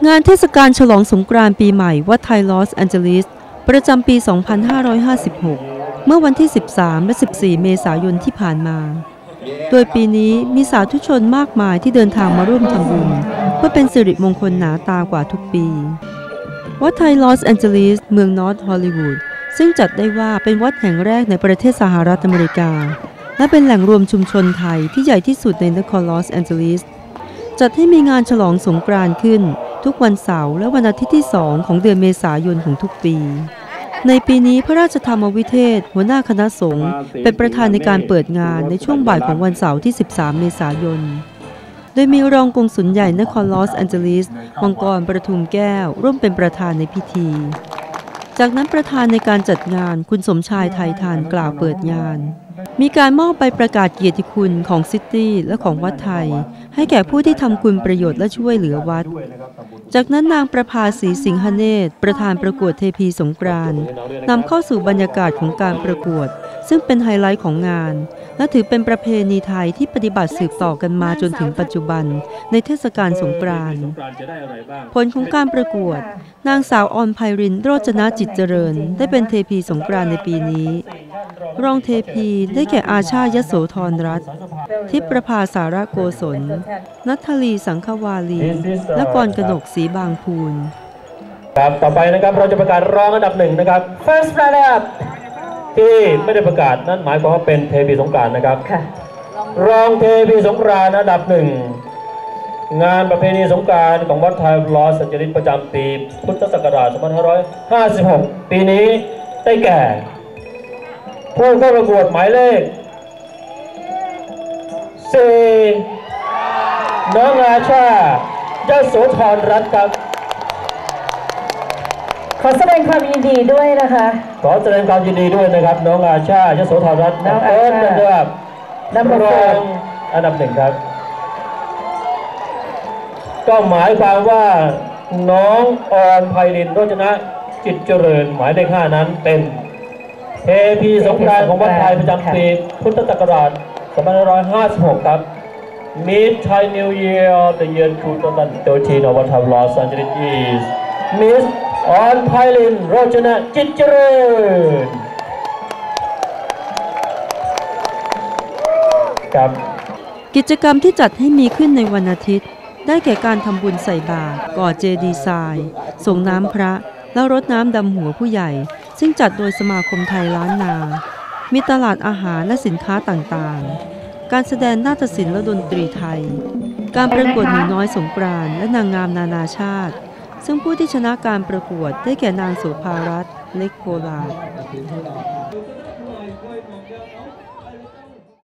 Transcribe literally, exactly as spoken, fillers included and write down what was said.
งานเทศกาลฉลองสงกรานต์ปีใหม่วัดไทยลอสแอนเจลิสประจำปี สองพันห้าร้อยห้าสิบหก เมื่อวันที่ สิบสาม และ สิบสี่ เมษายนที่ผ่านมา โดยปีนี้มีสาธุชนมากมายที่เดินทางมาร่วมทำบุญเพื่อเป็นสิริมงคลหนาตากว่าทุกปี วัดไทยลอสแอนเจลิสเมืองนอร์ทฮอลลีวูดซึ่งจัดได้ว่าเป็นวัดแห่งแรกในประเทศสหรัฐอเมริกาและเป็นแหล่งรวมชุมชนไทยที่ใหญ่ที่สุดในนครลอสแอนเจลิสจัดให้มีงานฉลองสงกรานต์ขึ้นทุกวันเสาร์และวันอาทิตย์ที่สองของเดือนเมษายนของทุกปีในปีนี้พระราชธรรมวิเทศหัวหน้าคณะสงฆ์เป็นประธานในการเปิดงานในช่วงบ่ายของวันเสาร์ที่ สิบสาม เมษายนโดยมีรองกงสุลใหญ่นครลอสแอนเจลิสมังกรประทุมแก้วร่วมเป็นประธานในพิธีจากนั้นประธานในการจัดงานคุณสมชายไทยทานกล่าวเปิดงานมีการมอบใบประกาศเกียรติคุณของซิตี้และของวัดไทยให้แก่ผู้ที่ทำคุณประโยชน์และช่วยเหลือวัดจากนั้นนางประภาศรีสิงหเนตรประธานประกวดเทพีสงกรานต์นำเข้าสู่บรรยากาศของการประกวดซึ่งเป็นไฮไลท์ของงานและถือเป็นประเพณีไทยที่ปฏิบัติสืบต่อกันมาจนถึงปัจจุบันในเทศกาลสงกรานต์ผลของการประกวดนางสาวออนไพรินโรจนะจิตเจริญได้เป็นเทพีสงกรานต์ในปีนี้รองเทพีได้แก่อาชายโสธรรัตน์ทิพประภาสารโกศลนัทลีสังควาลีและกรกนกศรีบางพูนครับต่อไปนะครับเราจะประกาศรองอันดับหนึ่งนะครับ first runner up ที่ไม่ได้ประกาศนั่นหมายความว่าเป็นเทพีสงกรานต์นะครับรองเทพีสงกรานต์อันดับหนึ่งงานประเพณีสงกรานต์ของวัดไทยลอสแอนเจลิสประจำปีพุทธศักราช สองพันห้าร้อยห้าสิบหก ปีนี้ได้แก่ผู้เข้าประกวดหมายเลขสี่น้องอาชายโสธรรัตน์ครับขอแสดงความยินดีด้วยนะคะขอแสดงความยินดีด้วยนะครับน้องอาชายโสธรรัตน์น้องอาชานะครับนำรองอันดับหนึ่งครับก็หมายความว่าน้องออนไพรินโรจนะจิตเจริญหมายเลขห้านั้นเป็นเทพีสงกรานต์ของวัดไทยประจำปีพุทธศักราช สองพันห้าร้อยห้าสิบหก ครับ Miss Thai New Year of the year สองพันสิบสาม ofวัดไทยลอสแอนเจลิส is Miss ออนไพรินโรจนะจิตเจริญครับกิจกรรมที่จัดให้มีขึ้นในวันอาทิตย์ได้แก่การทำบุญใส่บาตรก่อเจดีย์ทรายส่งน้ำพระแล้วรดน้ำดำหัวผู้ใหญ่ซึ่งจัดโดยสมาคมไทยล้านนามีตลาดอาหารและสินค้าต่างๆการแสดงนาฏศิลป์และดนตรีไทยการประกวดหนูน้อยสงกรานต์และนางงามนานาชาติซึ่งผู้ที่ชนะการประกวดได้แก่นางโสภารัตน์เล็กโพลา